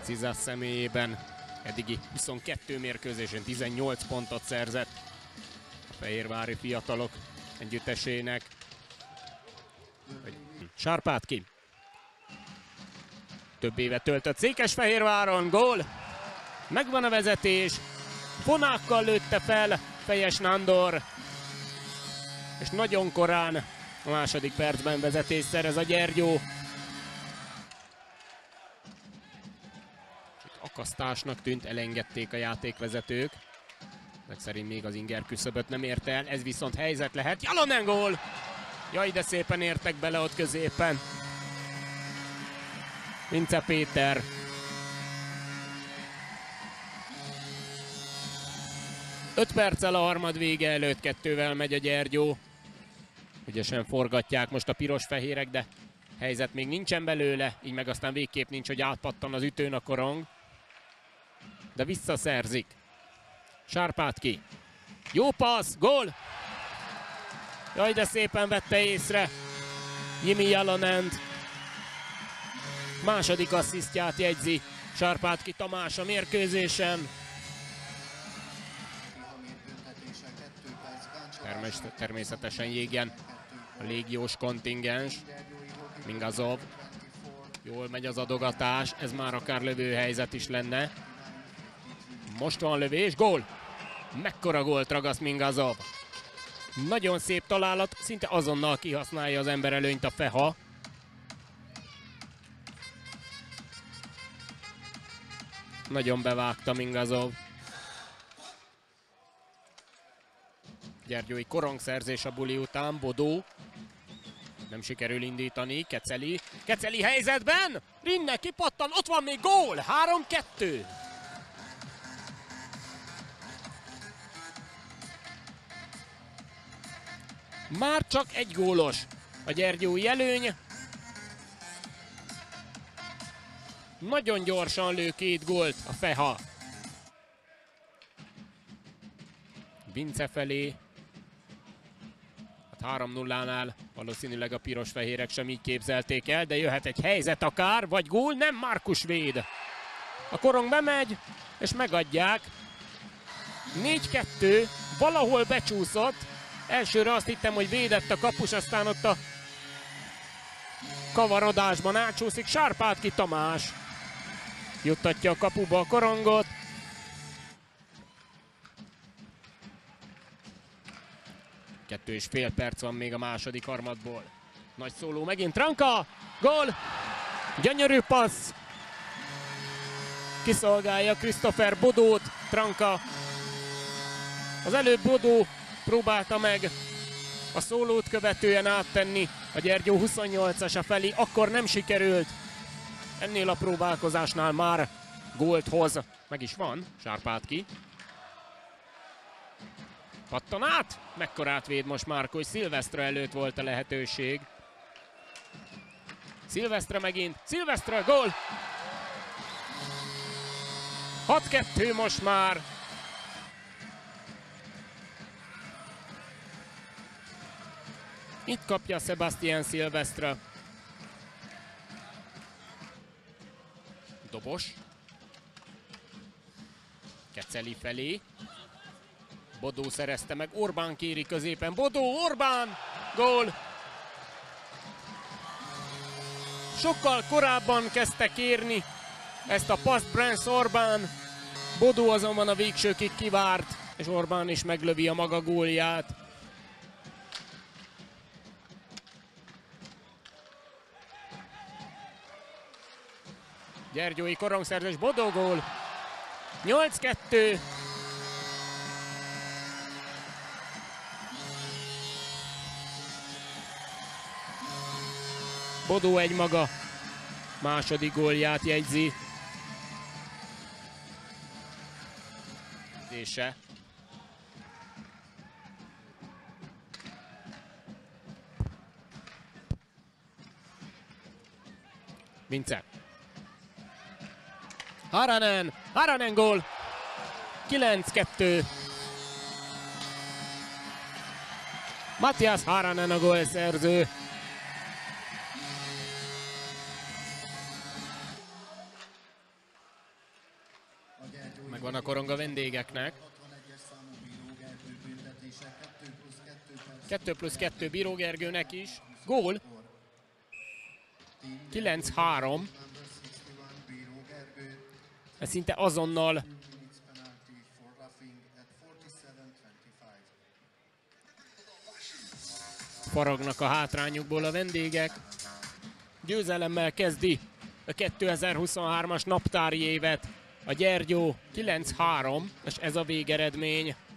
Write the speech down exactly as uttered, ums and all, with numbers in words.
Cizás személyében eddigi huszonkettő mérkőzésen tizennyolc pontot szerzett a fehérvári fiatalok együttesének. Sárpátki több évet töltött Székesfehérváron, gól, megvan a vezetés, fonákkal lőtte fel Fejes Nándor, és nagyon korán a második percben vezetés szerez a Gyergyó. Akasztásnak tűnt, elengedték a játékvezetők. Ezek szerint még az inger küszöböt nem érte el, ez viszont helyzet lehet. Jalonen gól! Jaj, de szépen értek bele ott középen. Vince Péter. öt perccel a harmad vége előtt, kettővel megy a Gyergyó. Ügyesen forgatják most a piros-fehérek, de helyzet még nincsen belőle, így meg aztán végképp nincs, hogy átpattan az ütőn a korong. De visszaszerzik. Sárpátki. Jó passz, gól! Jaj, de szépen vette észre Jimi Jalonent. Második asszisztját jegyzi Sárpátki Tamás a mérkőzésen. Természetesen jégen a légiós kontingens. Mingazov. Jól megy az adogatás, ez már akár lövőhelyzet is lenne. Most van lövés, gól! Mekkora gólt ragaszt Mingazov. Nagyon szép találat, szinte azonnal kihasználja az emberelőnyt a Feha. Nagyon bevágta Mingazov. Gyergyói korongszerzés a buli után, Bodó. Nem sikerül indítani, Keceli. Keceli helyzetben! Rinne kipattan, ott van még gól! három kettő. Már csak egy gólos a gyergyói előny. Nagyon gyorsan lő két gólt a Feha. Vince felé. Hát három nullánál valószínűleg a piros-fehérek sem így képzelték el, de jöhet egy helyzet akár, vagy gól, nem, Márkus véd. A korong bemegy, és megadják. négy kettő, valahol becsúszott. Elsőre azt hittem, hogy védett a kapus, aztán ott a kavarodásban átsúszik Sárpátki Tamás. Juttatja a kapuba a korongot. Kettő és fél perc van még a második harmadból. Nagy szóló megint, Tranka! Gól! Gyönyörű passz! Kiszolgálja Christopher Bodót, Tranka. Az előbb Bodó próbálta meg a szólót követően áttenni a Gyergyó huszonnyolcasa felé, akkor nem sikerült. Ennél a próbálkozásnál már gólt hoz. Meg is van, Sárpátki. Pattan át! Mekkorát véd most Márko, hogy Szilvesztre előtt volt a lehetőség. Szilvesztre megint, Szilvesztre, gól! hat kettő most már. Itt kapja Sebastian Szilvesztre. Dobos. Keceli felé. Bodó szerezte meg, Orbán kéri középen. Bodó, Orbán! Gól! Sokkal korábban kezdte kérni ezt a paszt Brans Orbán. Bodó azonban a végsőkig kivárt, és Orbán is meglövi a maga gólját. Gyergyói korongszerzés, Bodó gól. nyolc kettő. Bodó egymaga második gólját jegyzi. Nézése. Vince. Haranen, Haranen gól. kilenc kettő. Matthias Haranen a gólszerző. Megvan a korong a vendégeknek. kettő plusz kettő Bíró Gergőnek is. Gól! kilenc három. Ez szinte azonnal faragnak a hátrányukból a vendégek. Győzelemmel kezdi a kétezer-huszonhármas naptári évet a Gyergyó, kilenc három, és ez a végeredmény.